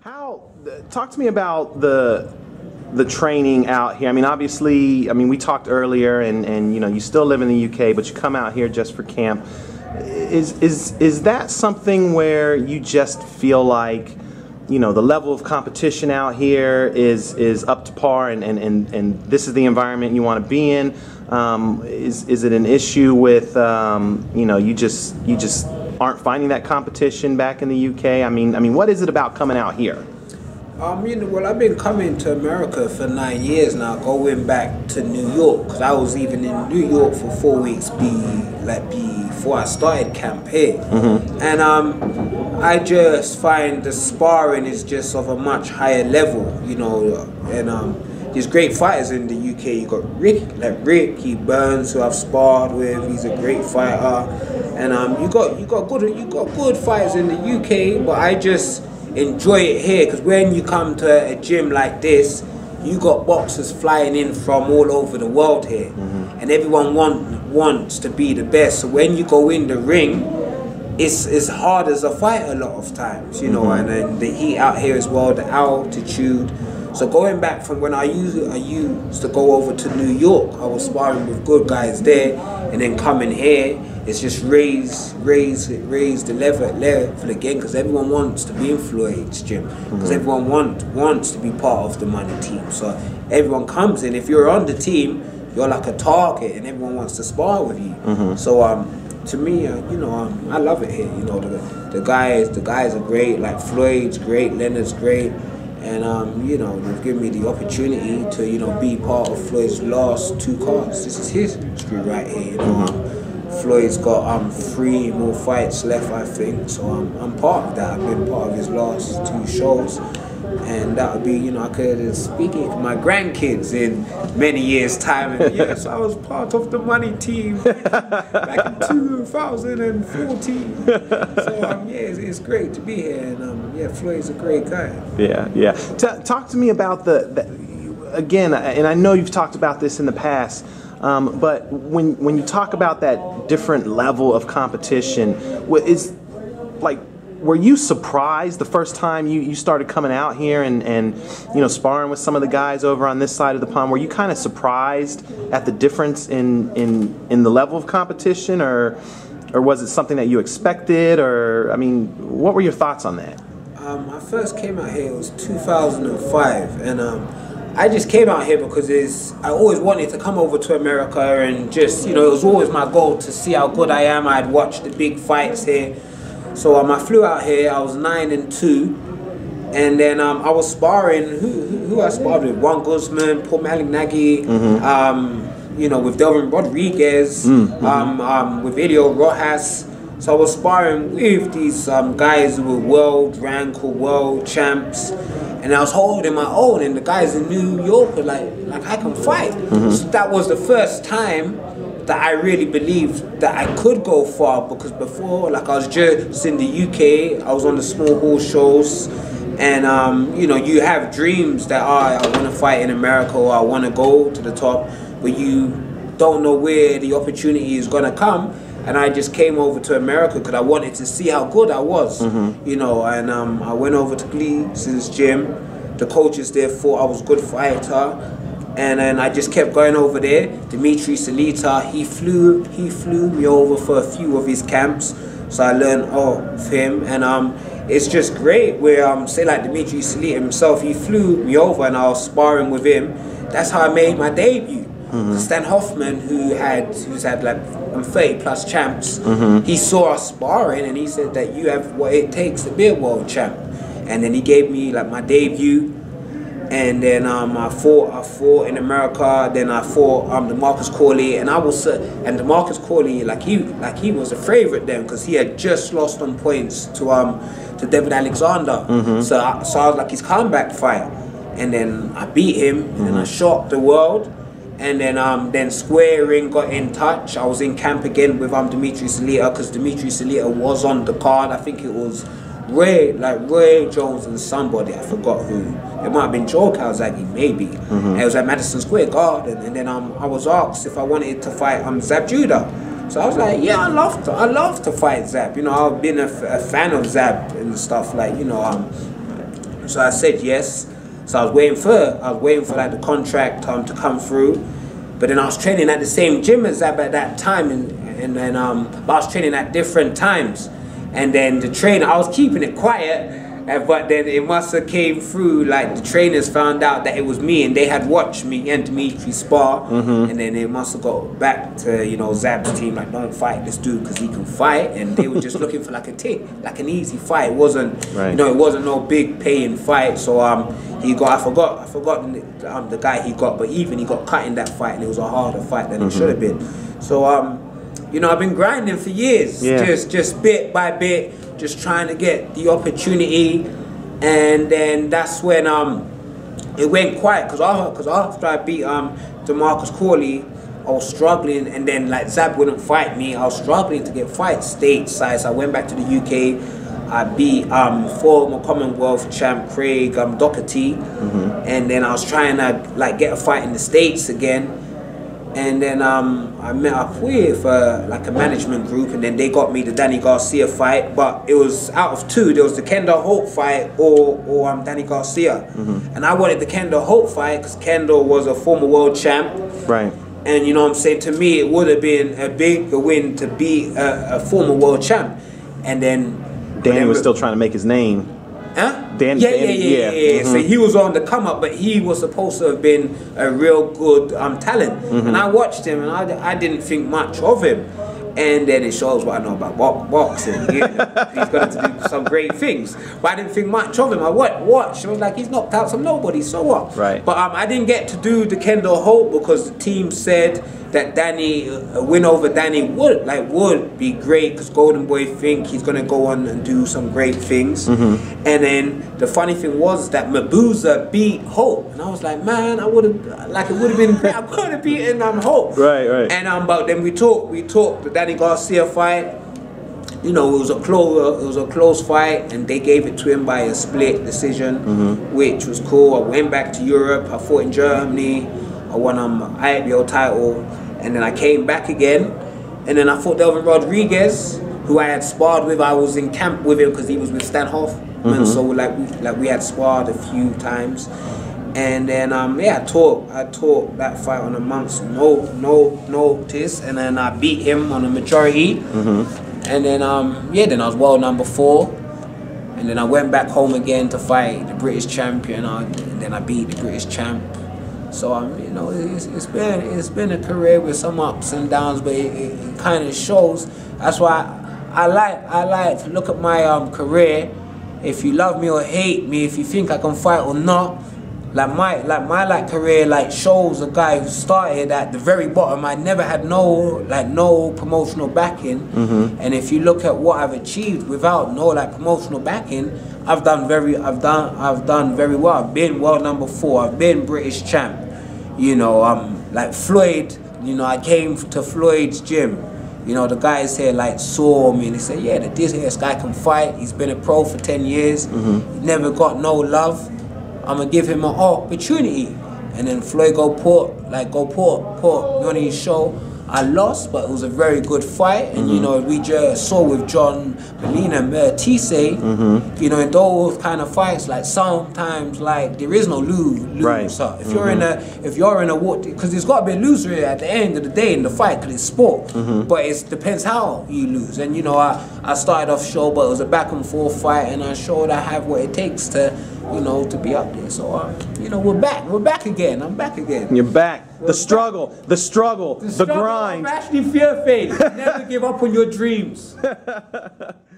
Talk to me about the training out here. I mean, obviously, we talked earlier, and you still live in the UK, but you come out here just for camp. Is that something where you just feel like the level of competition out here is up to par, and this is the environment you want to be in? Is it an issue with you just aren't finding that competition back in the UK? I mean, what is it about coming out here? Well, I've been coming to America for 9 years now, going back to New York, because I was even in New York for 4 weeks before I started camp here. And I just find the sparring is just of a much higher level, and there's great fighters in the UK. You got Ricky Burns, who I've sparred with. He's a great fighter, and you got good fighters in the UK. But I just enjoy it here, because when you come to a gym like this, you got boxers flying in from all over the world here, and everyone wants to be the best. So when you go in the ring, it's hard as a fight a lot of times, and then the heat out here as well, the altitude. So going back from when I used to go over to New York, I was sparring with good guys there, and then coming here, it's just raise the level again, because everyone wants to be in Floyd's gym, because everyone wants to be part of the money team. So everyone comes in. If you're on the team, you're like a target, and everyone wants to spar with you. So to me, I love it here. The guys are great. Like Floyd's great, Leonard's great. And they've given me the opportunity to be part of Floyd's last 2 cards. This is his history right here. Floyd's got 3 more fights left, I think. So I'm part of that. I've been part of his last 2 shows, and that would be I could speak it to my grandkids in many years' time. And yes, I was part of the money team back in 2014. So it's great to be here, and Floyd's a great guy. Yeah. Talk to me about again, and I know you've talked about this in the past, but when you talk about that different level of competition, were you surprised the first time you started coming out here and sparring with some of the guys over on this side of the pond? Were you kind of surprised at the difference in the level of competition, or was it something that you expected? Or what were your thoughts on that? I first came out here, it was 2005, and I just came out here because I always wanted to come over to America, and just it was always my goal to see how good I am. I'd watch the big fights here. So I flew out here. I was 9-2, and then I was sparring. Who I sparred with? Juan Guzman, Paul Malignaggi, with Delvin Rodriguez, with Elio Rojas. So I was sparring with these guys who were world rank or world champs, and I was holding my own. And the guys in New York were like I can fight. So that was the first time that I really believed that I could go far, because before, I was just in the UK, I was on the small hall shows, and you have dreams that I want to fight in America, or I want to go to the top, but you don't know where the opportunity is going to come. And I just came over to America because I wanted to see how good I was, and I went over to Gleason's gym. The coaches there thought I was a good fighter. And then I just kept going over there. Dimitri Salita, he flew me over for a few of his camps, so I learned of him. And it's just great where say like Dimitri Salita himself, he flew me over, and I was sparring with him. That's how I made my debut. Stan Hoffman, who's had 30+ champs, he saw us sparring, and he said that you have what it takes to be a world champ. And then he gave me my debut. And then I fought in America. Then I fought DeMarcus Corley, and DeMarcus Corley, he was a favorite then, because he had just lost on points to David Alexander. So I was like his comeback fight, and then I beat him, and I shocked the world. And then Square Ring got in touch. I was in camp again with Dimitri Salita, because Dimitri Salita was on the card. I think it was Roy Jones and somebody, I forgot who. It might have been Joe Calzaghe, maybe. And it was at Madison Square Garden, and then I was asked if I wanted to fight Zab Judah. So I was like, yeah, I love to fight Zab. I've been a fan of Zab and stuff, So I said yes. So I was waiting for like the contract to come through. But then I was training at the same gym as Zab at that time, and then but I was training at different times. And then the trainer, I was keeping it quiet. But then it must have came through, like the trainers found out that it was me, and they had watched me and Dimitri spar, and then they must have got back to, you know, Zab's team, like, don't fight this dude because he can fight, and they were just looking for like an easy fight. It wasn't, you know, it wasn't no big paying fight. So he got, I forgot the guy he got, but even he got cut in that fight, and it was a harder fight than it should have been. So you know, I've been grinding for years, just bit by bit. Just trying to get the opportunity, and then that's when it went quiet, because after I beat DeMarcus Corley, I was struggling, and then like Zab wouldn't fight me. I was struggling to get fights stateside, so I went back to the UK. I beat former Commonwealth champ Craig Doherty, and then I was trying to like get a fight in the States again. And then I met up with like a management group, and then they got me the Danny Garcia fight. But it was out of two. There was the Kendall Hope fight or Danny Garcia. And I wanted the Kendall Hope fight because Kendall was a former world champ. Right. And you know what I'm saying, to me it would have been a big win to beat a former world champ. And then Danny was still trying to make his name. Huh? Yeah. So he was on the come up, but he was supposed to have been a real good talent. And I watched him, and I didn't think much of him. And then it shows what I know about boxing. You know, he's going to do some great things, but I didn't think much of him. I watched. I was like, he's knocked out some nobody. So what? Right. But I didn't get to do the Kendall Hope because the team said that Danny, a win over Danny would be great, because Golden Boy think he's gonna go on and do some great things. And then the funny thing was that Mabuza beat Hope, and I was like, man, I would have, like, it would have been great. I could have beaten Hope. Right. And but then we talked the Danny Garcia fight. You know, it was a close fight, and they gave it to him by a split decision, which was cool. I went back to Europe. I fought in Germany. I won IBO title, and then I came back again, and then I fought Delvin Rodriguez, who I had sparred with. I was in camp with him because he was with Stan Hoffman, so we had sparred a few times, and then I taught that fight on a month's notice, and then I beat him on a majority, and then then I was world number 4. And then I went back home again to fight the British champion, and then I beat the British champ. So you know, it's been a career with some ups and downs, but it kind of shows. That's why I like to look at my career. If you love me or hate me, if you think I can fight or not, my career shows a guy who started at the very bottom. I never had no promotional backing, and if you look at what I've achieved without no promotional backing, I've done very well. I've been world number 4. I've been British champ. You know, like Floyd. You know, I came to Floyd's gym. You know, the guys here saw me and they said, yeah, this guy can fight. He's been a pro for 10 years. He never got no love. I'm gonna give him an opportunity. And then Floyd go put me on his show. I lost, but it was a very good fight. And you know, we just saw with John Molina Tise, you know, in those kind of fights, sometimes there is no loser. Right. If you're in a war, because there's got to be a loser at the end of the day in the fight, because it's sport. But it depends how you lose. And you know, I started off show, but it was a back and forth fight, and I showed I have what it takes to, you know, to be up there. So you know, we're back again. I'm back again. You're back. The struggle, the grind. I'm actually fear-faced. Never give up on your dreams.